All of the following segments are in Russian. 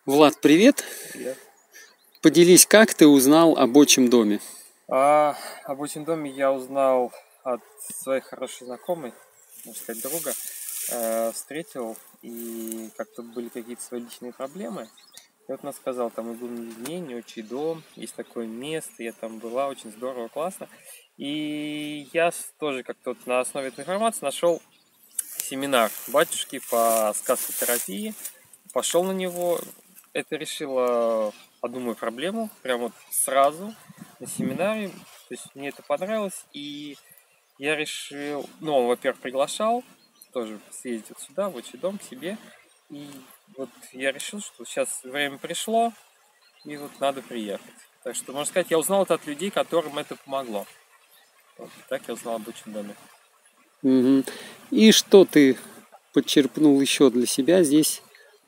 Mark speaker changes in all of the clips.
Speaker 1: Влад, привет!
Speaker 2: Привет.
Speaker 1: Поделись, как ты узнал об отчим доме?
Speaker 2: Об отчим доме я узнал от своей хорошей знакомой, можно сказать, друга. Встретил, и как-то были какие-то свои личные проблемы. И вот она сказала, там игумен Евгений, отчий дом, есть такое место, я там была, очень здорово, классно. И я тоже как-то вот на основе этой информации нашел семинар батюшки по сказкотерапии, пошел на него. Это решило одну мою проблему, прям вот сразу на семинаре. То есть мне это понравилось, и я решил, ну, он, во-первых, приглашал тоже съездить вот сюда, в отчий дом, к себе. И вот я решил, что сейчас время пришло, и вот надо приехать. Так что, можно сказать, я узнал это от людей, которым это помогло. Вот так я узнал об отчим доме.
Speaker 1: Мгм. И что ты подчерпнул еще для себя здесь?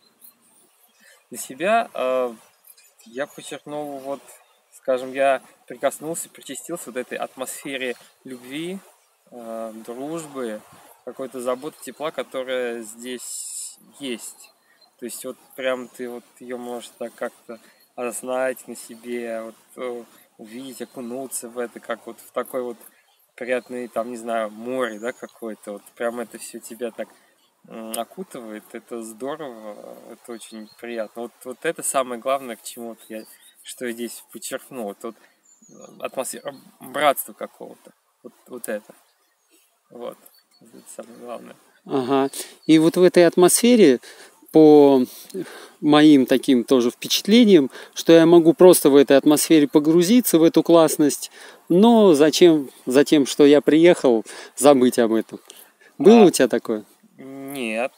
Speaker 2: Для себя я подчеркнул, вот, скажем, я прикоснулся, причастился вот этой атмосфере любви, дружбы, какой-то заботы, тепла, которая здесь есть. То есть вот прям ты вот ее можешь так как-то осознать на себе, вот увидеть, окунуться в это, как вот в такой вот приятный, там, не знаю, море, да, какое-то. Вот прям это все тебя так окутывает, это здорово, это очень приятно. Вот это самое главное, к чему вот что я здесь подчеркнул. Это вот атмосфера братства какого-то. Вот это. Вот. Это самое главное.
Speaker 1: Ага. И вот в этой атмосфере, по моим таким тоже впечатлениям, что я могу просто в этой атмосфере погрузиться в эту классность, но затем, что я приехал, забыть об этом. Было у тебя такое?
Speaker 2: Нет,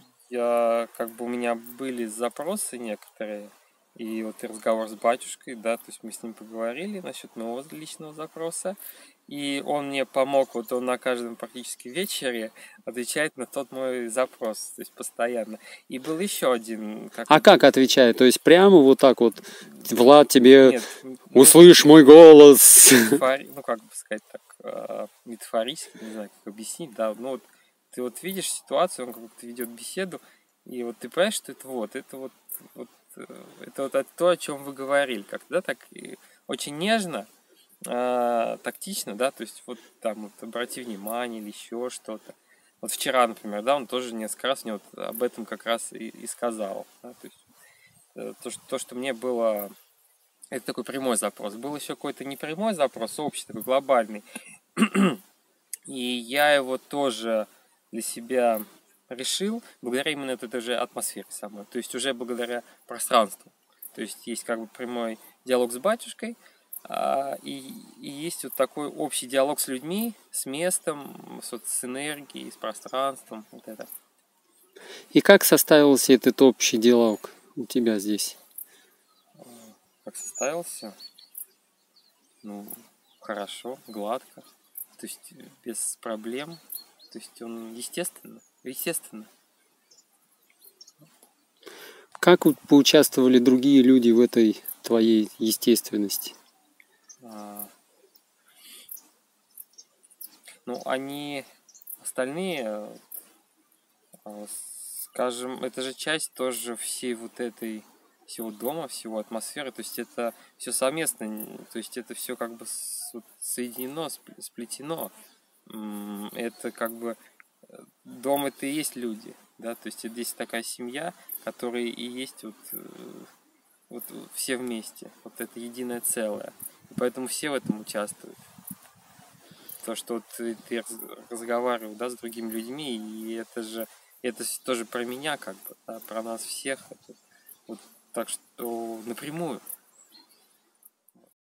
Speaker 2: у меня были запросы некоторые, и вот и разговор с батюшкой, да, то есть мы с ним поговорили насчет моего личного запроса, и он мне помог, вот он на каждом практически вечере отвечает на тот мой запрос, то есть постоянно. И был еще один,
Speaker 1: А как отвечает? То есть прямо вот так вот, Влад, тебе
Speaker 2: нет,
Speaker 1: услышь мой голос.
Speaker 2: ну как бы сказать так, метафорически, не знаю, как объяснить, да, ну вот ты вот видишь ситуацию, он как будто ведет беседу, и вот ты понимаешь, что вот, это вот то, о чем вы говорили, как-то, да, так и очень нежно, тактично, да, то есть вот там вот обрати внимание или еще что-то. Вот вчера, например, да, он тоже несколько раз мне вот об этом как раз и сказал, да, то есть то, что мне было, это такой прямой запрос. Был еще какой-то непрямой запрос, общий, такой глобальный. И я его тоже для себя решил благодаря именно этой же атмосфере самой. То есть уже благодаря пространству. То есть есть как бы прямой диалог с батюшкой, и есть вот такой общий диалог с людьми, с местом, с энергией, с пространством. Вот это.
Speaker 1: И как составился этот общий диалог у тебя здесь?
Speaker 2: Как составился? Ну, хорошо, гладко. То есть без проблем. То есть он естественно.
Speaker 1: Как поучаствовали другие люди в этой твоей естественности?
Speaker 2: Ну, остальные, скажем, это же часть тоже всего дома, всего атмосферы, то есть это все совместно, то есть это все как бы соединено, сплетено. Это как бы дом это и есть люди, да, то есть здесь такая семья, которая и есть вот все вместе, вот это единое целое. И поэтому все в этом участвуют. То, что вот ты разговаривал, да, с другими людьми, и это тоже про меня, как бы, да, про нас всех. Вот, так что напрямую.